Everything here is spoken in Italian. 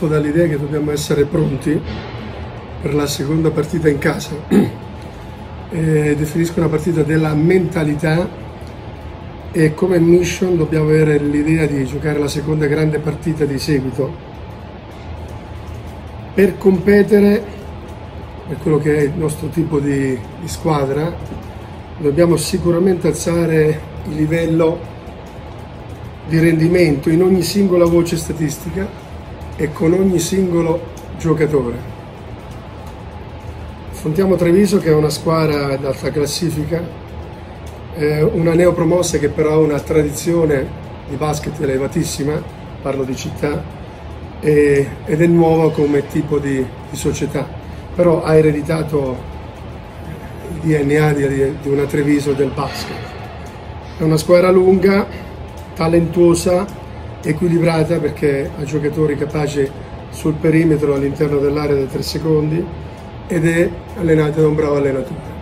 parto dall'idea che dobbiamo essere pronti per la seconda partita in casa. Definisco una partita della mentalità e come mission dobbiamo avere l'idea di giocare la seconda grande partita di seguito. Per competere, per quello che è il nostro tipo di squadra, dobbiamo sicuramente alzare il livello di rendimento in ogni singola voce statistica e con ogni singolo giocatore. Affrontiamo Treviso, che è una squadra ad alta classifica, una neopromossa che però ha una tradizione di basket elevatissima, parlo di città, ed è nuova come tipo di società, però ha ereditato il DNA di una Treviso del basket. È una squadra lunga, talentuosa, equilibrata, perché ha giocatori capaci sul perimetro all'interno dell'area dei 3 secondi ed è allenata da un bravo allenatore.